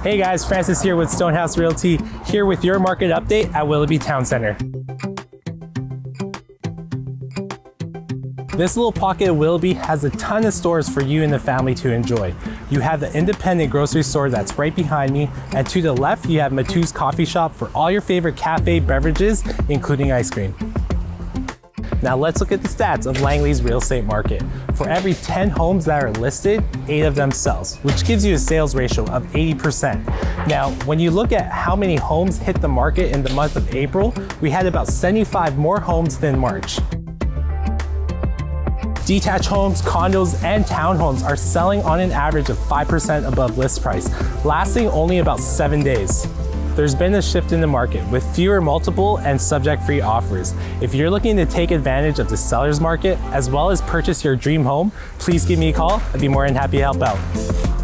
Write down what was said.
Hey guys, Francis here with Stonehouse Realty, here with your market update at Willoughby Town Center. This little pocket of Willoughby has a ton of stores for you and the family to enjoy. You have the independent grocery store that's right behind me, and to the left you have Matou's Coffee Shop for all your favorite cafe beverages, including ice cream. Now let's look at the stats of Langley's real estate market. For every 10 homes that are listed, 8 of them sells, which gives you a sales ratio of 80%. Now, when you look at how many homes hit the market in the month of April, we had about 75 more homes than March. Detached homes, condos, and townhomes are selling on an average of 5% above list price, lasting only about 7 days. There's been a shift in the market with fewer multiple and subject-free offers. If you're looking to take advantage of the seller's market as well as purchase your dream home, please give me a call. I'd be more than happy to help out.